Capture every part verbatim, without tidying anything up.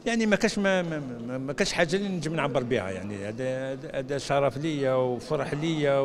يعني ما كاش ما, ما, ما كاش حاجه اللي نجم نعبر بها. يعني هذا هذا شرف ليا وفرح ليا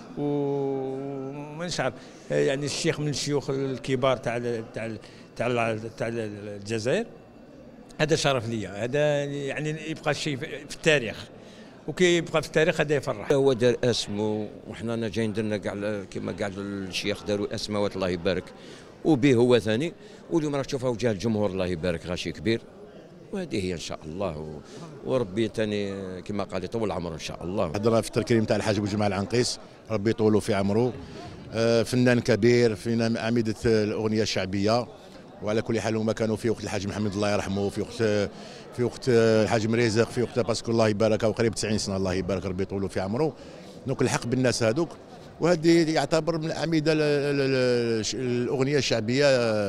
وما نعرف. يعني الشيخ من الشيوخ الكبار تاع تاع تاع تاع الجزائر، هذا شرف ليا. هذا يعني يبقى شيء في التاريخ، وكي يبقى في التاريخ هذا يفرح. هو دار اسمه وحنا جايين درنا كاع كما كاع الشيخ داروا اسماوات الله يبارك، وبه هو ثاني. واليوم راك تشوفها وجه الجمهور الله يبارك غاشي كبير، وهذه هي ان شاء الله. وربي ثاني كما قال يطول عمره ان شاء الله. حضرنا في التكريم تاع الحاج بوجمال العنقيس، ربي يطولوا في عمره. فنان كبير، فينا أعمدة الأغنية الشعبية. وعلى كل حال هما كانوا في وقت الحاج محمد الله يرحمه، في وقت في وقت الحاج مريزق، في وقت باسكو الله يبارك، وقريب تسعين سنة الله يبارك، ربي يطولوا في عمره. دونك الحق بالناس هذوك، وهذه يعتبر من أعمدة الأغنية الشعبية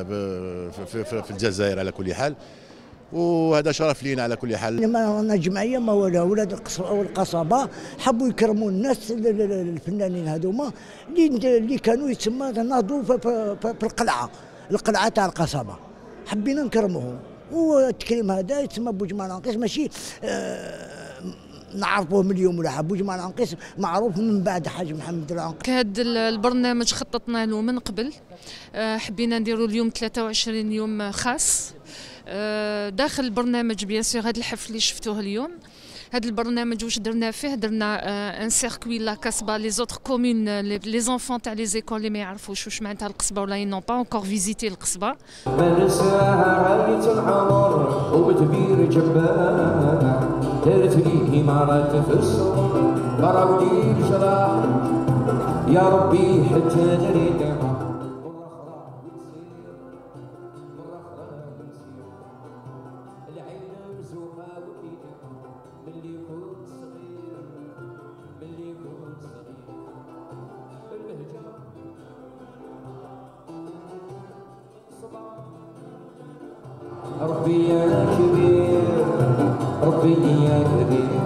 في الجزائر على كل حال، وهذا شرف لينا على كل حال. ما رانا جمعيه ما ولا ولاد القصبه حبوا يكرموا الناس الفنانين هذوما اللي اللي كانوا يتسمى ناضوا في القلعه القلعه تاع القصبه، حبينا نكرموهم. والتكريم هذا يتسمى بوجمال العنقيس، ماشي آه نعرفوه من اليوم ولا حب. بوجمال العنقيس معروف من بعد حاج محمد العنقيس. هذا البرنامج خططنا له من قبل، حبينا نديروا اليوم ثلاثة وعشرين يوم خاص داخل البرنامج. بيان سور هذا الحفل اللي شفتوه اليوم، هذا البرنامج واش درنا فيه؟ درنا ان سيركوي لا كاسبا لي زوتر كومون لي زونفون تاع لي زيكول اللي ما يعرفوش واش معناتها القصبه ولا نون با اونكور فيزيتي القصبه. ما نساها عايت العمر وبتبير جبان، دارت لي امارات في السوق ضربني بجراح، يا ربي حتى نريدها. ربي يا كبير، ربي يا كبير.